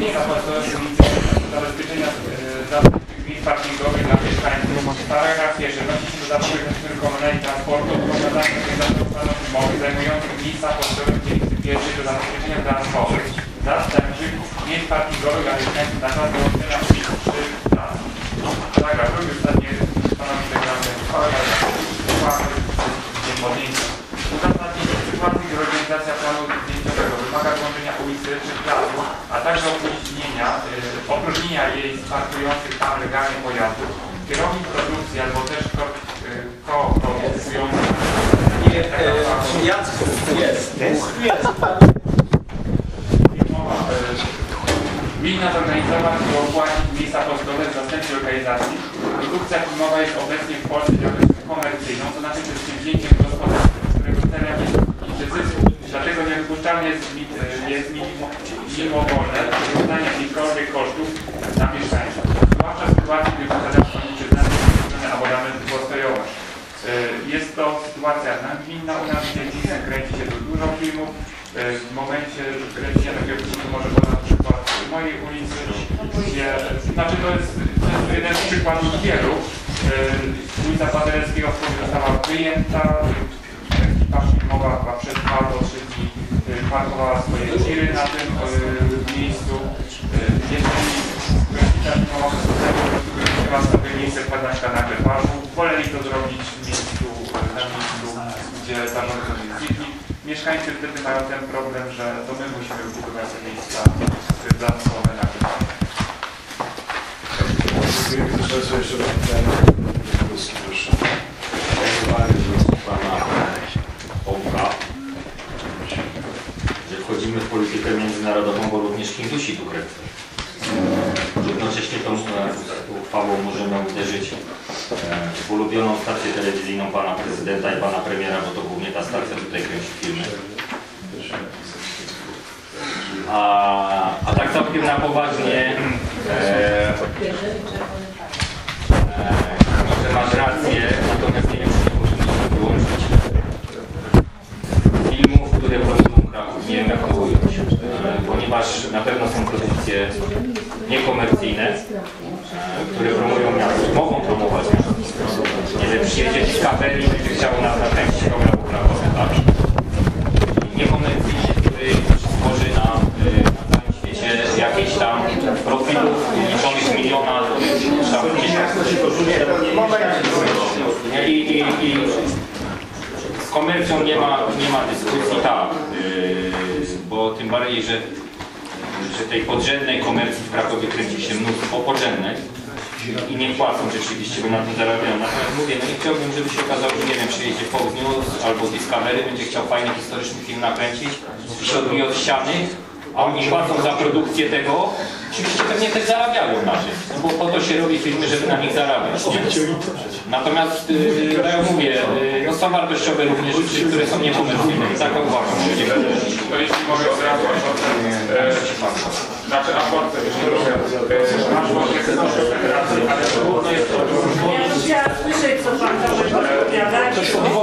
miejsca zabezpieczenia miejsc parkingowych dla mieszkańców. Paragraf pierwszy odnosi się do zawodowych niektórych komunalnych transportu odpowiadających organizacji umowy zajmujących miejsca postojowe w dzielnicy pierwszej do zabezpieczenia transportu zastępczych miejsc parkingowych dla mieszkańców na czas dołączenia ulicy 3 lat. Paragraf drugi ostatnie stanowi regulaminy uzasadnienie sytuacji, gdy organizacja planu zdjęciowego wymaga włączenia ulicy czy placu, a także opróżnienia jej z parkujących tam legalnie pojazdów, kierownik produkcji albo też koprodukujący winna zorganizować i opłacić miejsca postojowe w zastępczej lokalizacji. Produkcja filmowa jest obecnie w Polsce działalnością komercyjną, co znaczy przedsięwzięciem gospodarczym, którego celem jest zysku. Dlatego niedopuszczalne jest mimowolne wyrównanie jakichkolwiek kosztów na mieszkańców. Zwłaszcza w sytuacji, gdy posiadacze liczy znacznie abonamenty postojowe. Jest to sytuacja nagminna. U nas w dzielnicy kręci się tu dużo filmów. W momencie kręcenia takiego filmu może być na przykład w mojej ulicy, gdzie, znaczy to jest jeden z przykładów wielu. Ulica Paderewskiego została wyjęta, ekipa filmowa chyba przed 2 do 3 dni parkowała swoje tiry na tym miejscu. Jeżeli kręcita filmowa chciała sobie miejsce wkładanka na wyparzu, woleli to zrobić w miejscu, na miejscu, gdzie parzonek sobie znikli. Mieszkańcy wtedy mają ten problem, że to my musimy wybudować te miejsca zamkowe na wyparzu. Proszę jeszcze proszę. Pana Ołka, że wchodzimy w politykę międzynarodową, bo również Chin dusi tu krew. Jednocześnie tą uchwałą możemy uderzyć w ulubioną stację telewizyjną pana prezydenta i pana premiera, bo to głównie ta stacja tutaj kręci filmy. A tak całkiem na poważnie, że masz rację, natomiast nie wiem, czy nie możemy wyłączyć filmów, które promują Kraków. Nie wiem, jak to ująć, ponieważ na pewno są produkcje niekomercyjne, które promują miasto. Mogą promować miasto. Nie wiem, przyjedzie Discovery i będzie chciał nas nakręcić program w Krakowie, tak? Niekomercyjny, który stworzy na całym świecie jakieś tam profilów liczonych w milionach i z komercją nie ma dyskusji, tak, bo tym bardziej, że tej podrzędnej komercji w Krakowie kręci się mnóstwo podrzędnej i nie płacą rzeczywiście, bo na tym zarabiają. Natomiast mówię, no nie chciałbym, żeby się okazało, że nie wiem, przyjedzie Fox News albo Discovery, będzie chciał fajny historyczny film nakręcić i się odbije od ściany, a oni płacą za produkcję tego. Oczywiście pewnie też zarabiają na tym, no bo po to się robi filmy, żeby na nich zarabiać. Nie? Natomiast, tak jak mówię, no są wartościowe również rzeczy, które są niekomercyjne i tak uważam. To jeśli mogę od razu znaczy aport, masz możliwość federacji, ale trudno jest to Ja chciałam słyszeć, co pan opowiadać.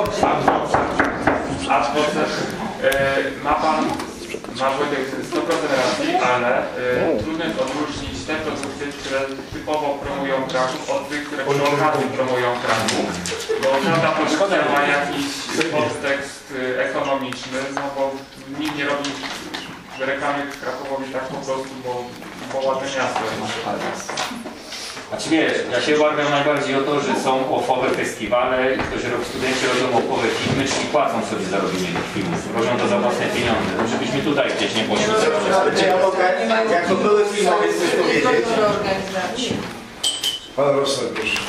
Ma pan Wojtek 100% racji, ale trudno jest odróżnić te produkcje, które typowo promują Kraków od tych, które przy okazji promują Kraków. Bo każda produkcja ma jakiś podtekst ekonomiczny, no bo nikt nie robi reklamy Krakowowi tak po prostu, bo ładne miasto jest. Znaczy wiesz, ja się obawiam najbardziej o to, że są ofowe festiwale i ktoś robi, studenci robią ofowe filmy, czyli płacą sobie za robienie tych filmów. Robią to za własne pieniądze. Żebyśmy tutaj gdzieś nie poszli. Ale czy ja mogę, jako były filmowiec, coś powiedzieć? Pan Rosner, proszę.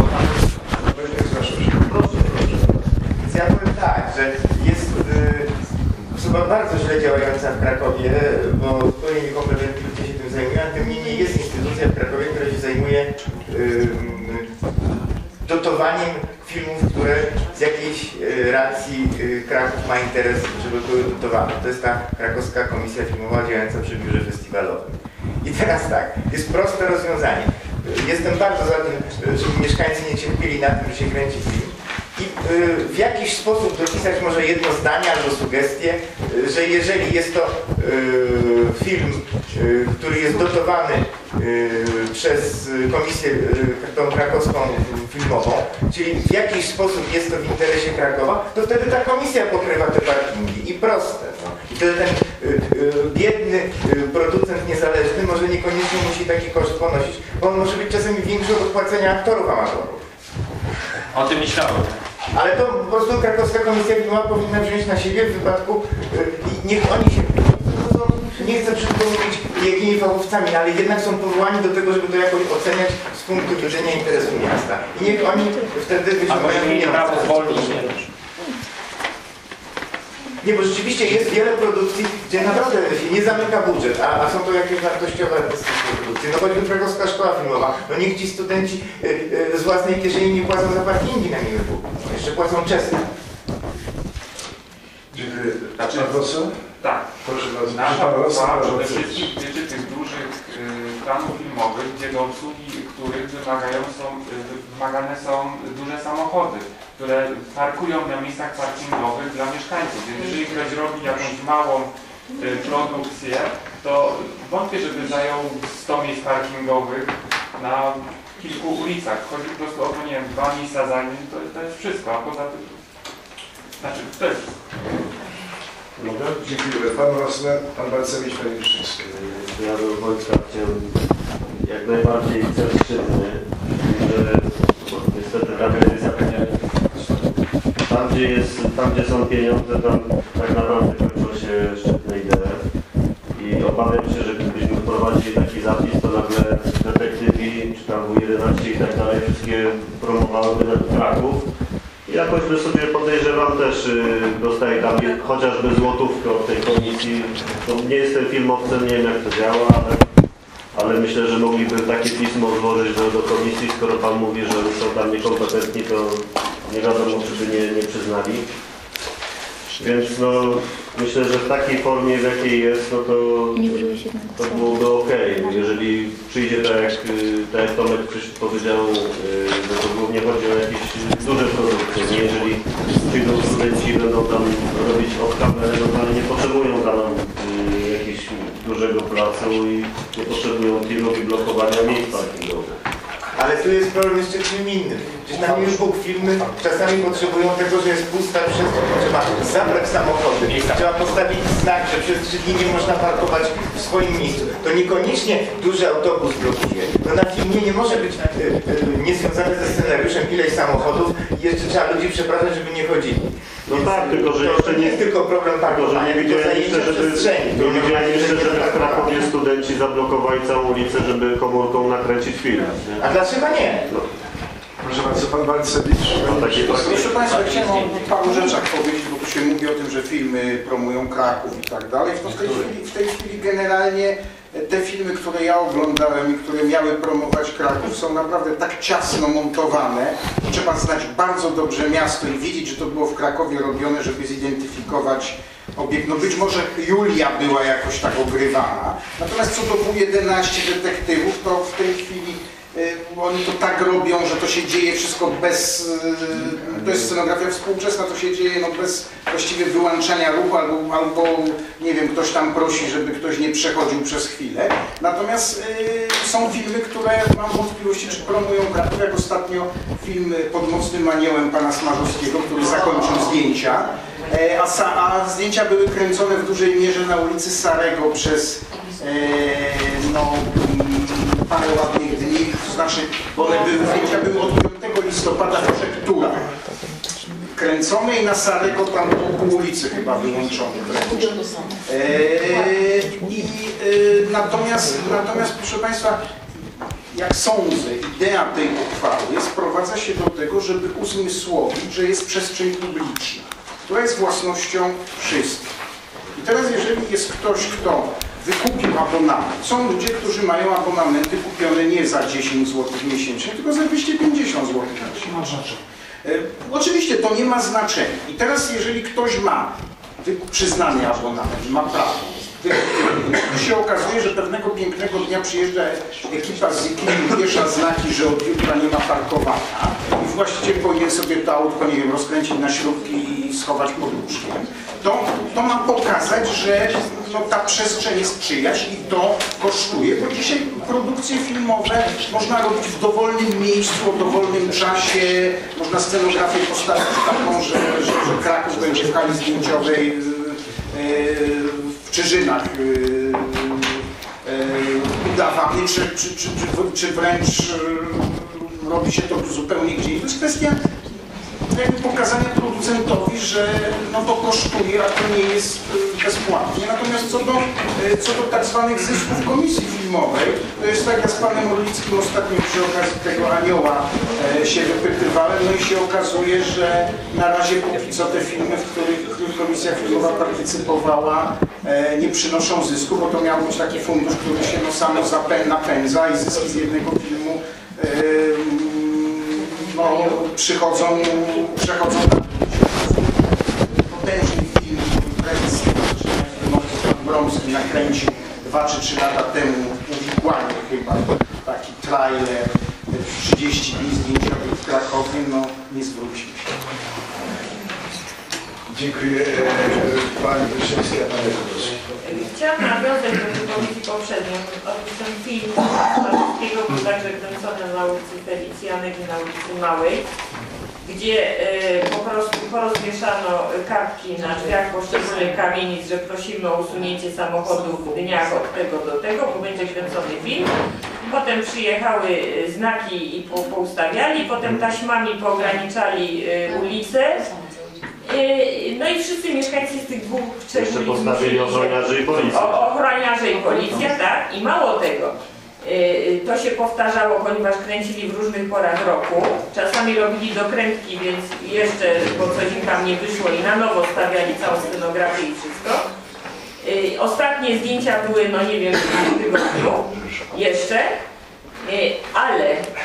Więc ja powiem tak, że jest osoba bardzo źle działająca w Krakowie, bo zupełnie niekompetentni ludzie się tym zajmują, a tym niemniej jest instytucja w Krakowie, która się zajmuje dotowaniem filmów, które z jakiejś racji Kraków ma interes, żeby były dotowane. To jest ta Krakowska Komisja Filmowa działająca przy biurze festiwalowym. I teraz tak, jest proste rozwiązanie. Jestem bardzo za tym, żeby mieszkańcy nie cierpieli na tym, że się kręci film. I w jakiś sposób dopisać może jedno zdanie albo sugestię, że jeżeli jest to film, który jest dotowany przez komisję tą krakowską filmową, czyli w jakiś sposób jest to w interesie Krakowa, to wtedy ta komisja pokrywa te parkingi i proste. No. I wtedy ten biedny producent niezależny może niekoniecznie musi taki koszt ponosić, bo on może być czasami większy od opłacenia aktorów amatorów. O tym myślałem. Ale to po prostu krakowska komisja filmowa powinna wziąć na siebie w wypadku, niech oni się, nie chcę brzydko mówić jakimi fachowcami, ale jednak są powołani do tego, żeby to jakoś oceniać z punktu widzenia interesu miasta. I niech oni wtedy wyciągają pieniądze. Nie, bo rzeczywiście jest wiele produkcji, gdzie naprawdę się nie zamyka budżet, a są to jakieś wartościowe produkcje. No choćby krakowska szkoła filmowa, no niech ci studenci z własnej kieszeni nie płacą za parkingi na miły Bóg. Jeszcze płacą czesne. Dziękuję. Pan poseł? Tak. Proszę bardzo. Nasza Pan Rosał, uchwała proszę przede bardzo. wszystkim dotyczy tych dużych planów filmowych, gdzie do obsługi których wymagane są duże samochody, które parkują na miejscach parkingowych dla mieszkańców. Więc jeżeli ktoś robi jakąś małą produkcję, to wątpię, żeby zajął 100 miejsc parkingowych na kilku ulicach. Chodzi po prostu o to, nie wiem, 2 miejsca zajmie, to jest wszystko, a poza tym... Znaczy, to jest wszystko. Dziękuję. Pan Rosner, pan Balcewicz, panie Miszczyński. Ja do Wojtka chciałem jak najbardziej cel szczytny, że niestety tam gdzie są pieniądze, tam tak naprawdę kończą się szczytne idee. I obawiam się, że gdybyśmy wprowadzili taki zapis, to nagle detektywi, czy tam W11 i tak dalej, wszystkie promowałyby Kraków. Jakoś by sobie, podejrzewam, też dostaję tam chociażby złotówkę od tej komisji. To nie jestem filmowcem, nie wiem jak to działa, ale myślę, że mogliby takie pismo złożyć do komisji, skoro pan mówi, że są tam niekompetentni, to nie wiadomo, czy by nie przyznali. Więc no, myślę, że w takiej formie, w jakiej jest, no to byłoby ok. Jeżeli przyjdzie tak jak Tomek powiedział, no to głównie chodzi o jakieś duże produkcje. Nie? Jeżeli przyjdą studenci, będą tam robić off-kamerę, no to nie potrzebują tam jakiegoś dużego placu i nie potrzebują tilów i blokowania miejsc parkingowych. Ale tu jest problem jeszcze czym innym. Przecież na miły Bóg filmy czasami potrzebują tego, że jest pusta przestrzeń. Trzeba zabrać samochody, trzeba postawić znak, że przez 3 dni nie można parkować w swoim miejscu. To niekoniecznie duży autobus blokuje. To na filmie nie może być niezwiązane ze scenariuszem ileś samochodów i jeszcze trzeba ludzi przepraszać, żeby nie chodzili. No tak, tylko że jeszcze nie jest tylko problem parkowania, tylko zajęcia przestrzeni. Nie widziałem jeszcze, żeby w Krakowie studenci zablokowali całą ulicę, żeby komórką nakręcić film. A dlaczego nie? Proszę bardzo, pan Balcewicz. Proszę Państwa, chciałem o paru rzeczach powiedzieć, bo tu się mówi o tym, że filmy promują Kraków i tak dalej. W tej chwili generalnie te filmy, które ja oglądałem i które miały promować Kraków, są naprawdę tak ciasno montowane. Trzeba znać bardzo dobrze miasto i wiedzieć, że to było w Krakowie robione, żeby zidentyfikować obiekt. No być może Julia była jakoś tak ogrywana. Natomiast co do W11 detektywów, to w tej chwili oni to tak robią, że to się dzieje wszystko bez, to jest scenografia współczesna, to się dzieje no bez właściwie wyłączania ruchu albo nie wiem, ktoś tam prosi, żeby ktoś nie przechodził przez chwilę. Natomiast są filmy, które mam wątpliwości, czy promują Kraków, jak ostatnio film Pod mocnym aniołem pana Smarzowskiego, który zakończył zdjęcia, a zdjęcia były kręcone w dużej mierze na ulicy Sarego przez no, parę ładnych dni, to znaczy one zdjęcia były od 5 listopada w Czekturach kręcone i na Sarego tam pół ulicy chyba wyłączone. Natomiast proszę Państwa, jak sądzę, idea tej uchwały sprowadza się do tego, żeby uzmysłowić, że jest przestrzeń publiczna, która jest własnością wszystkich. I teraz jeżeli jest ktoś, kto wykupił abonament, są ludzie, którzy mają abonamenty kupione nie za 10 zł miesięcznie, tylko za 250 zł miesięcznie. Oczywiście to nie ma znaczenia. I teraz jeżeli ktoś ma przyznany abonament, ma prawo, Tu się okazuje, że pewnego pięknego dnia przyjeżdża ekipa z Ikei, wiesza znaki, że od jutra nie ma parkowania i właściciel powinien sobie to autko, nie wiem, rozkręcić na śrubki i schować pod łóżkiem. To ma pokazać, że no, ta przestrzeń jest czyjaś i to kosztuje, bo dzisiaj produkcje filmowe można robić w dowolnym miejscu, o dowolnym czasie, można scenografię postawić taką, że Kraków będzie w hali zdjęciowej w Czyżynach udawany, czy wręcz robi się to zupełnie gdzie indziej. To jest kwestia jakby pokazania producentowi, że no to kosztuje, a to nie jest bezpłatnie. Natomiast co do tak zwanych zysków komisji filmowej, to jest tak, ja z panem Orlickim ostatnio przy okazji tego Anioła się wypytywałem, no i się okazuje, że na razie póki co te filmy, w których komisja filmowa partycypowała, nie przynoszą zysku, bo to miał być taki fundusz, który się no samo napędza i zyski z jednego filmu no, przechodzą na potężny film, pan Bromski nakręcił 2 czy 3 lata temu, uwikłanie chyba, taki trailer, 30 dni zdjęciowych w Krakowie, no nie zwrócił się. Dziękuję. Pani Wyszyńska, Pani Kowalski. Chciałam nawiązać do wypowiedzi poprzednio. Otóż ten film Marzyckiego był także kręcony na ulicy Felicjanek i na ulicy Małej, gdzie po prostu porozwieszano kartki na drzwiach poszczególnych kamienic, że prosimy o usunięcie samochodu w dniach od tego do tego, bo będzie kręcony film. Potem przyjechały znaki i poustawiali, potem taśmami poograniczali ulicę. No i wszyscy mieszkańcy z tych 2-3 Jeszcze postawili ochroniarzy i policja. Ochroniarze i policja, tak. I mało tego, to się powtarzało, ponieważ kręcili w różnych porach roku. Czasami robili dokrętki, więc jeszcze, bo coś im tam nie wyszło i na nowo stawiali całą scenografię i wszystko. Ostatnie zdjęcia były, no nie wiem, w tym tygodniu jeszcze, ale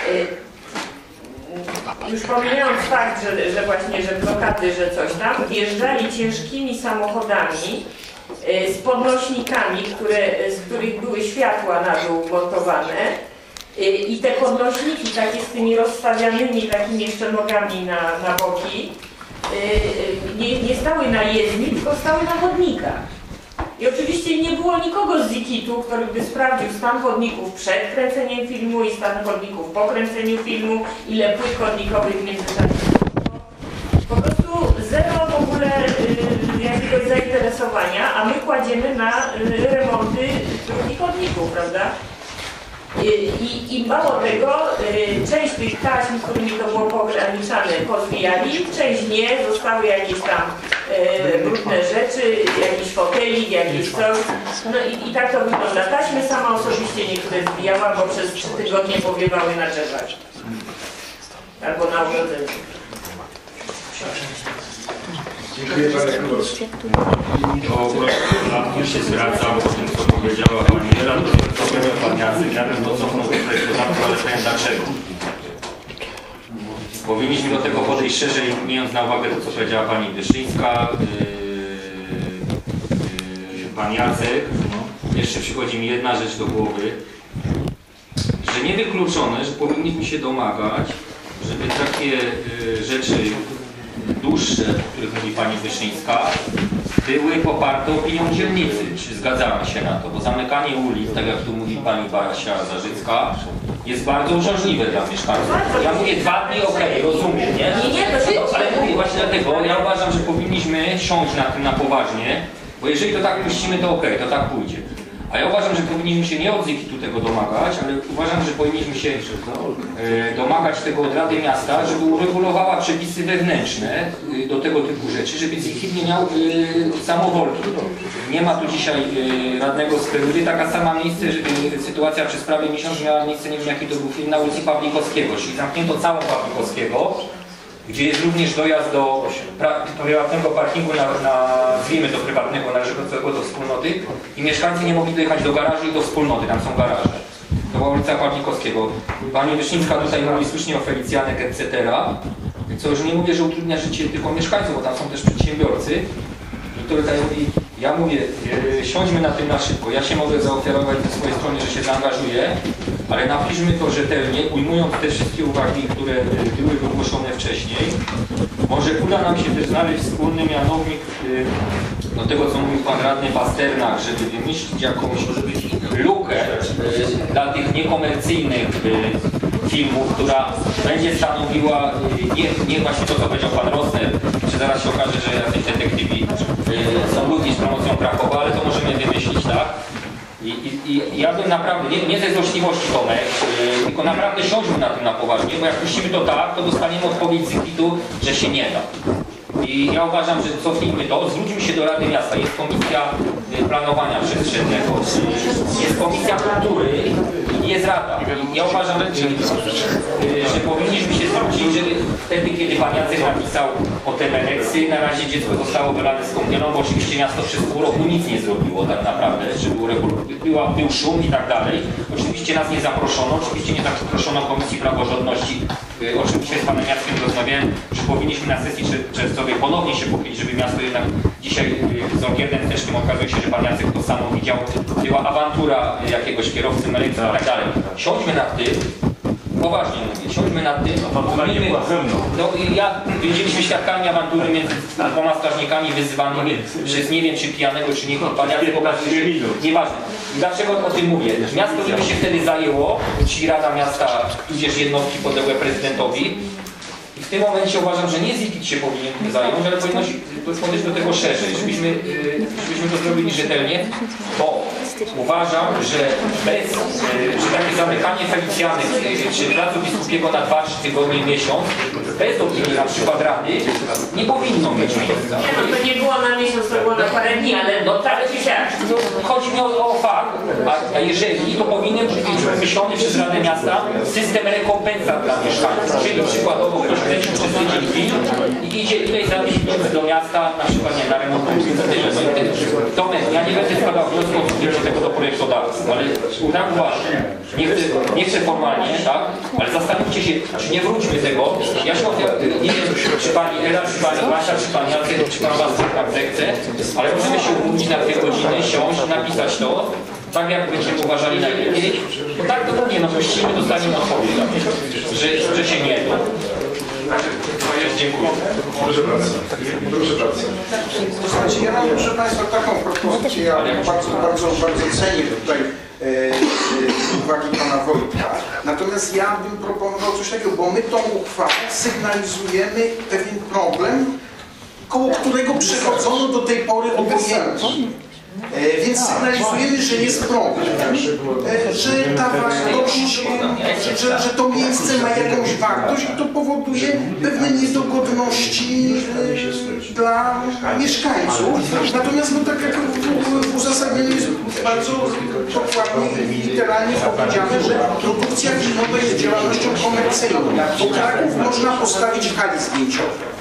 już pomijając fakt, że właśnie, że blokady, że coś tam, wjeżdżali ciężkimi samochodami z podnośnikami, z których były światła na dół montowane i te podnośniki takie z tymi rozstawianymi takimi jeszcze nogami na boki nie stały na jezdni, tylko stały na chodnikach. I oczywiście nie było nikogo z Zikitu, który by sprawdził stan chodników przed kręceniem filmu i stan chodników po kręceniu filmu, ile płyt chodnikowych w międzyczasie. Po prostu zero w ogóle jakiegoś zainteresowania, a my kładziemy na remonty dróg chodników, prawda? I mało tego, część tych taśm, którymi to było poograniczane, pozwijali, część nie, zostały jakieś tam brudne rzeczy, jakiś fotelik, jakiś coś. No i tak to wygląda. Taśmy sama osobiście niektóre zbijałam, bo przez 3 tygodnie powiewały na drzewach. Albo na ogrodzeniu. Dziękuję Pani Kowalski. Tu się zwracam po tym, co powiedziała Pani Jela, to co powiedział Pan Jacek. Ja bym to cofnął do tego tematu, ale powiem dlaczego. Powinniśmy do tego podejść szerzej, mając na uwagę to, co powiedziała Pani Wyszyńska, Pan Jacek. Jeszcze przychodzi mi jedna rzecz do głowy, że niewykluczone, że powinniśmy się domagać, żeby takie rzeczy dłuższe, o których mówi Pani Wyszyńska, były poparte opinią dzielnicy. Czy zgadzamy się na to? Bo zamykanie ulic, tak jak tu mówi Pani Basia Zarzycka, jest bardzo uciążliwe dla mieszkańców. Ja mówię 2 dni, okej, rozumiem, nie? Ale mówię właśnie dlatego, ja uważam, że powinniśmy siąść na tym na poważnie, bo jeżeli to tak puścimy, to okej, to tak pójdzie. A ja uważam, że powinniśmy się nie od Zikitu tego domagać, ale uważam, że powinniśmy się domagać tego od Rady Miasta, żeby uregulowała przepisy wewnętrzne do tego typu rzeczy, żeby Zikit nie miał samowolki. Nie ma tu dzisiaj radnego z Perury, taka sama sytuacja przez prawie miesiąc miała miejsce, nie wiem jaki to był film, na ulicy Pawlikowskiego, czyli zamknięto całą Pawlikowskiego, gdzie jest również dojazd do prywatnego parkingu, nazwijmy to prywatnego, należącego do wspólnoty i mieszkańcy nie mogli dojechać do garażu i do wspólnoty, tam są garaże. To była ulica Pawlikowskiego. Pani Wyszyńska tutaj mówi słusznie o Felicjanek, etc. Co już nie mówię, że utrudnia życie tylko mieszkańców, bo tam są też przedsiębiorcy. I to tutaj mówi Ja mówię, siądźmy na tym na szybko. Ja się mogę zaoferować ze swojej strony, że się zaangażuję, ale napiszmy to rzetelnie, ujmując te wszystkie uwagi, które były wygłoszone wcześniej. Może uda nam się też znaleźć wspólny mianownik do tego, co mówił pan radny Pasternak, żeby wymyślić jakąś lukę dla tych niekomercyjnych filmów, która będzie stanowiła nie właśnie to, co powiedział pan Rosner, że zaraz się okaże, że jacyś detektywi są ludzi z promocją Krakowa, ale to możemy wymyślić, tak? I ja bym naprawdę, nie ze złośliwości Tomek, tylko naprawdę siądźmy na tym na poważnie, bo jak puścimy to tak, to dostaniemy odpowiedź z IKIT-u, że się nie da. I ja uważam, że cofnijmy to, zwróćmy się do Rady Miasta, jest Komisja Planowania Przestrzennego, jest Komisja Kultury i jest Rada. I ja uważam, że powinniśmy się zwrócić, że wtedy, kiedy pan Jacek napisał o Temereksy, na razie dziecko zostało wylane z kąpieloną, bo oczywiście miasto przez pół roku nic nie zrobiło tak naprawdę, że był szum i tak dalej. Oczywiście nas nie zaproszono, oczywiście nie zaproszono Komisji Praworządności. Oczywiście z panem Jackiem rozmawiałem, że powinniśmy na sesji czerwcowej ponownie się pochylić, żeby miasto jednak dzisiaj z Orgierdem też tym okazuje się, że pan Jacek to samo widział, była awantura jakiegoś kierowcy Meleksa i tak dalej. Siądźmy nad tym, poważnie mówię, siądźmy nad tym, no i będziemy świadkami awantury między dwoma strażnikami wyzywanymi przez nie wiem czy pijanego czy nie, pan Jacek nieważne. Dlaczego o tym mówię? Miasto by się wtedy zajęło, czyli Rada Miasta, tudzież jednostki podległe prezydentowi. I w tym momencie uważam, że nie ZIKIT się powinien zająć, ale powinno podejść do tego szerzej, żebyśmy to zrobili rzetelnie, bo uważam, że bez, że takie zamykanie Felicjanych czy placu Biskupiego na 2-3 tygodnie, miesiąc, bez opinii na przykład Rady, nie powinno mieć miejsca. No to nie było na miesiąc, to było na parę dni, ale no tak czy siak. Chodzi mi o fakt, a jeżeli, to powinien być wymyślony przez Radę Miasta system rekompensat dla mieszkańców, czyli przykładowo ktoś kręcił przez tydzień film i idzie ileś zarobić pieniędzy do miasta, na przykład nie, na remont Tomek, ja nie będę składał wniosku o wzięcie tego do projektodawcy, ale tak uważam, nie chcę formalnie, tak, ale zastanówcie się, czy nie wróćmy tego. Ja się nie wiem, czy pani Ela, czy pani Basia, czy pan Jacek, czy pan was tak zechce, ale możemy się umówić na 2 godziny, siąść, napisać to, tak jak będziemy uważali najlepiej. Bo tak to nie, no puścimy, dostaniemy odpowiedź, że się nie da. Dziękuję. Proszę bardzo. Proszę bardzo. To znaczy, ja mam, proszę Państwa, taką propozycję, ja bardzo cenię tutaj uwagi pana Wojtka. Natomiast ja bym proponował coś takiego, bo my tą uchwałą sygnalizujemy pewien problem, koło którego przechodzono do tej pory obojętnie. Więc sygnalizujemy, że jest problem, że ta wartość, że to miejsce ma jakąś wartość i to powoduje pewne niedogodności dla mieszkańców. Natomiast no tak jak w uzasadnieniu jest bardzo dokładnie i literalnie powiedziane, że produkcja filmowa jest działalnością komercyjną. Do Kraków można postawić hali zdjęciowe.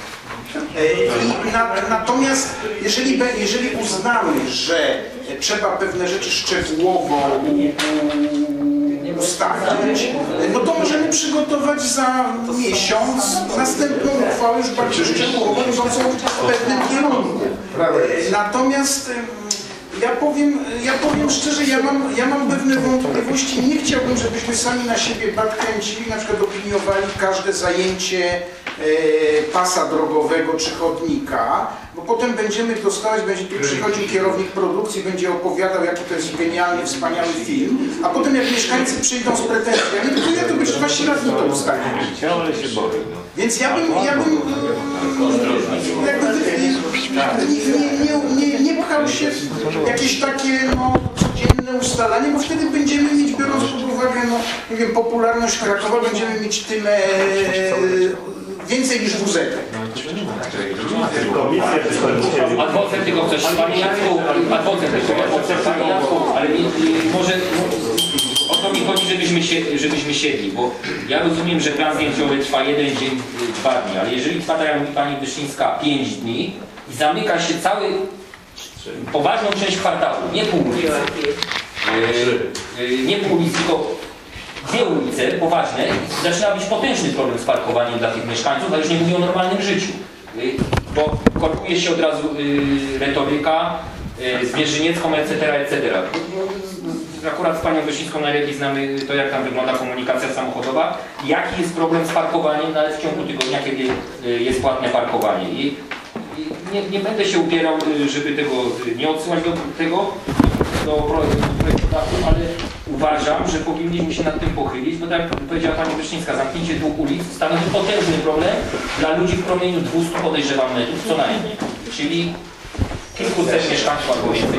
Natomiast jeżeli uznamy, że trzeba pewne rzeczy szczegółowo ustalić, no to możemy przygotować za miesiąc następną uchwałę już bardziej szczegółową, idącą w pewnym kierunku. Natomiast ja powiem szczerze, ja mam pewne wątpliwości. Nie chciałbym, żebyśmy sami na siebie bat kręcili, na przykład opiniowali każde zajęcie pasa drogowego czy chodnika, bo potem będziemy dostawać, będzie tu przychodził kierownik produkcji, będzie opowiadał, jaki to jest genialny, wspaniały film, a potem jak mieszkańcy przyjdą z pretensjami, to ja to być właśnie radni to ustawię. Więc ja bym nie pchał się w jakieś takie codzienne ustalanie, bo wtedy będziemy mieć, biorąc pod uwagę, nie wiem, popularność Krakowa, będziemy mieć tyle więcej niż WZ. Adwocem tylko coś, panie Jacku, panie Jacku, ale może o to mi chodzi, żebyśmy siedli, bo ja rozumiem, że plan zdjęciowy trwa 1 dzień, 2 dni, ale jeżeli trwa, tak jak mówi pani Wyszyńska, 5 dni i zamyka się cały, poważną część kwartału, nie pół ulicy, tylko 2 ulice poważne, zaczyna być potężny problem z parkowaniem dla tych mieszkańców, a już nie mówię o normalnym życiu. Bo korkuje się od razu retoryka, Zwierzyniecką, etc., etc. Akurat z panią Wyszyńską najlepiej znamy to, jak tam wygląda komunikacja samochodowa, jaki jest problem z parkowaniem nawet w ciągu tygodnia, kiedy jest płatne parkowanie. I nie będę się upierał, żeby tego nie odsyłać do projektodawców, ale uważam, że powinniśmy się nad tym pochylić, bo tak jak powiedziała pani Wyszyńska, zamknięcie 2 ulic stanowi potężny problem dla ludzi w promieniu 200, podejrzewam, metrów co najmniej. Czyli kilkuset mieszkańców albo więcej.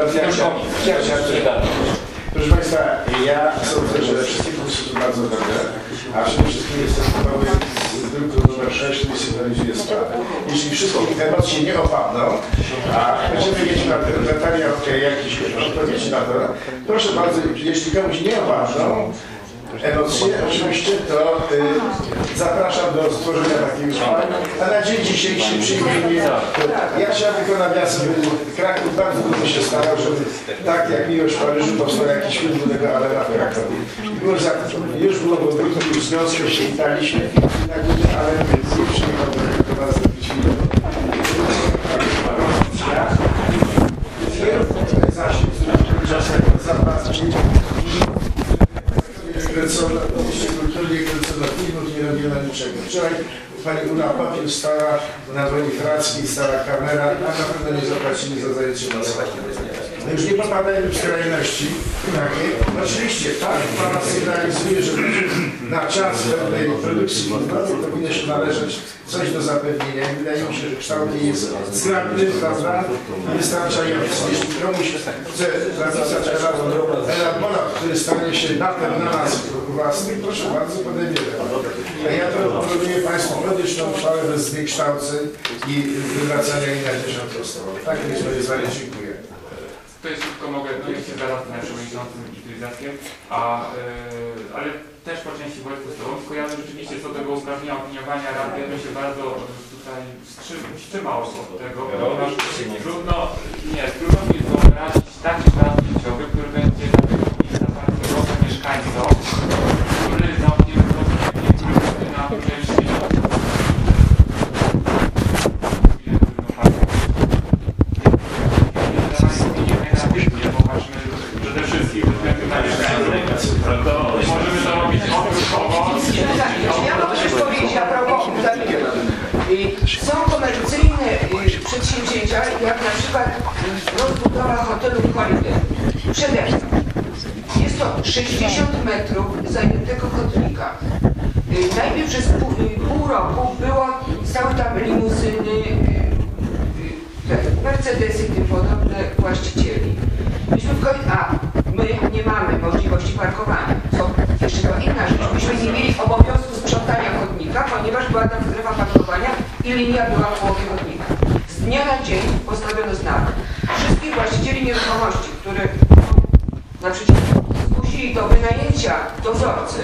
Proszę Państwa, ja sądzę, że wszystkie pomysły są bardzo dobre, a przede wszystkim jestem gotowy z druku numer 6, który sygnalizuje sprawę. Jeśli wszystkie emocje nie opadną, a będziemy mieć Natalia jakieś odpowiedzi na to, proszę bardzo, jeśli komuś nie opadną emocje, oczywiście, to zapraszam do stworzenia takiego uchwały. A na dzień dzisiejszy przyjmijmy, ja chciałem tylko nawiasem, Kraków bardzo długo się starał, żeby tak jak Miłość w Paryżu powstał jakiś film Budego Allena w Krakowie. Już było w drugim związku, się witaliśmy, tak Budego Allen nie przyjechał do nas zrobić film. Nie robiła niczego. Wczoraj pani Ula Papier stała na dłoni Frackiej, stała kamera, a na pewno nie zapłacili za zajęcie masowe. No już nie popadajmy w skrajności takie. Oczywiście tak, pana sygnalizuje, że na czas pewnej produkcji filmowej powinno się należeć coś do zapewnienia. I wydaje mi się, że kształt jest zgrabny, prawda, i wystarczający. Jeśli komuś chce napisać elaborat, który stanie się napęd na nas własnych, proszę bardzo, podejmiemy. A ja proponuję Państwu medyczną uchwałę bez zniekształceń i wywracania jej na 10 podstawowe. Tak jest moje zdanie, dziękuję. To jest tylko mogę, no jest zaraz na przewodniczącym utylizację, ale też po części Wojtku z tobą, tylko ja rzeczywiście co do tego usprawnienia opiniowania rady, ja bym się bardzo tutaj wstrzymał od tego, ponieważ trudno mi wyobrazić taki plan życiowy, który będzie dla tego miejsca parkingowego mieszkańcom, który zamknie na części przede wszystkim ze względu na mieszkańców, to możemy to robić odruchowo. Ja mogę coś powiedzieć a propos są komercyjne przedsięwzięcia, jak na przykład rozbudowa hotelu Holiday. Przede mną. Jest to 60 metrów zajętego chodnika. Najpierw przez pół roku stały tam limuzyny, Mercedesy i tym podobne właścicieli. My nie mamy możliwości parkowania. Co jeszcze była inna rzecz. Myśmy nie mieli obowiązku sprzątania chodnika, ponieważ była tam strefa parkowania i linia była w połowie chodnika. Z dnia na dzień postawiono znak. Wszystkich właścicieli nieruchomości, które naprzeciwko zmusili do wynajęcia dozorcy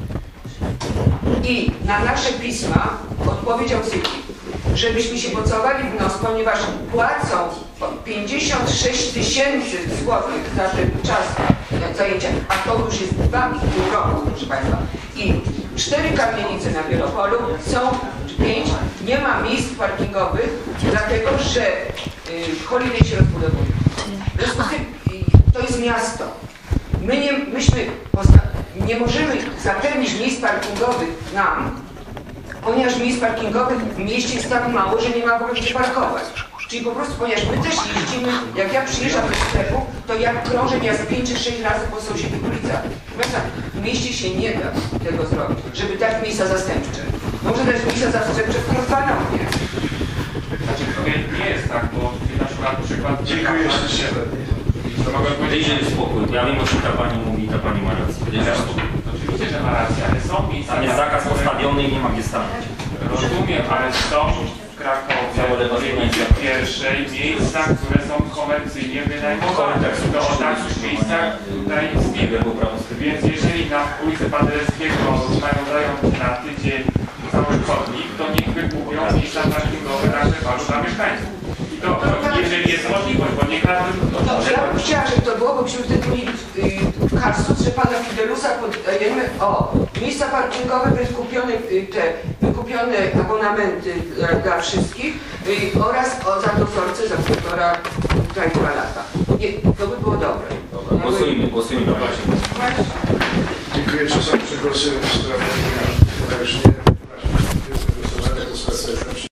i na nasze pisma odpowiedział Syki, żebyśmy się pocałowali w nos, ponieważ płacą 56 000 złotych za ten czas zajęcia, a to już jest 2,5 roku, proszę Państwa. I 4 kamienice na Wielopolu są, czy 5, nie ma miejsc parkingowych, dlatego że Holiday się rozbudowuje. W związku z tym, to jest miasto. Myśmy nie możemy zapewnić miejsc parkingowych nam, ponieważ miejsc parkingowych w mieście jest tak mało, że nie ma w ogóle gdzie parkować. Czyli po prostu, ponieważ my też jeździmy, jak ja przyjeżdżam do sklepu, to ja krążę miast 5 czy 6 razy po sąsiednich ulicach. W mieście się nie da tego zrobić, żeby dać miejsca zastępcze. Może dać miejsca zastępcze w Krosbanowie. Znaczy, nie jest tak, bo na przykład... Dziękuję ślicznie. Mogę powiedzieć, Dejże spokój. Ja wiem, o czym ta pani mówi, ta pani ma rację. Dejże spokój. oczywiście, że ma rację, ale są miejsca... Tam jest zakaz postawiony i nie ma gdzie stanąć. Rozumiem, ale są w Krakowie, w dzielnicy pierwszej miejsca, które są komercyjnie wynajmowane. To o takich miejscach tutaj nie wiem. Więc jeżeli na ulicy Paderewskiego mają zająć na tydzień cały chodnik, to niech wykupują miejsca parkingowe nasze paru dla mieszkańców. I to jeżeli jest możliwość, bo nie każdy... Ja bym chciała, żeby to było, bo byśmy wtedy mieli kasus, że pana Fidelusa poddajemy o miejsca parkingowe, wykupione abonamenty dla wszystkich oraz za dozorcę, za 1,5 półtora, 2 lata. Nie, to by było dobre. Dobra, głosujmy. Właśnie. Dziękuję. Czy są przegłosy w sprawie? Chyba już nie. Głosowane to serdecznie.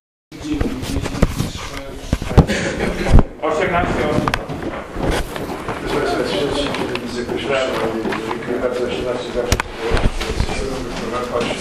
18 osób. Dziękuję bardzo. 18 za.